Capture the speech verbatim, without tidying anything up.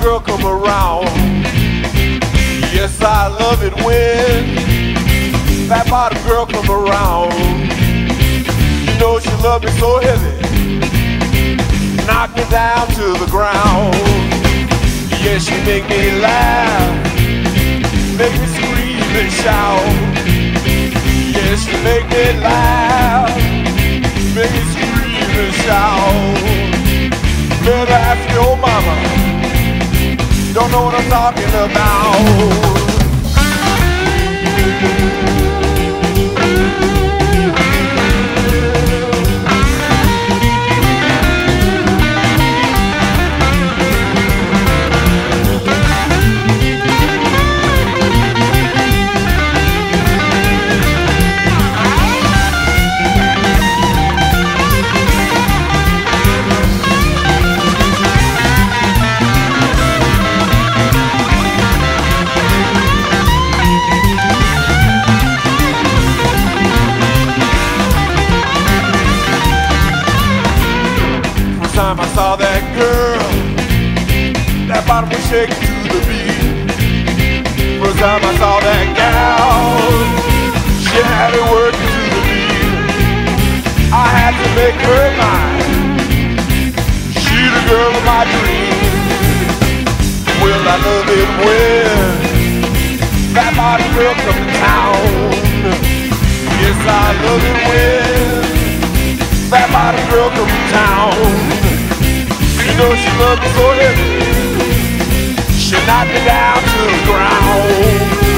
girl come around. Yes, I love it when that bottom girl come around. You know she love me so heavy, knock me down to the ground. Yes, she make me laugh, make me scream and shout. Yes, she make me laugh, make me scream and shout. Better ask your mama, don't know what I'm talking about. Time I saw that girl, that bottom was shaking to the beat. First time I saw that gal, she had it working to the beat. I had to make her mine, she the girl of my dreams. Well, I love it when that bottom girl comes to town. Yes, I love it when that bottom girl comes to town. You know she loved me so heavy, she knocked me down to the ground.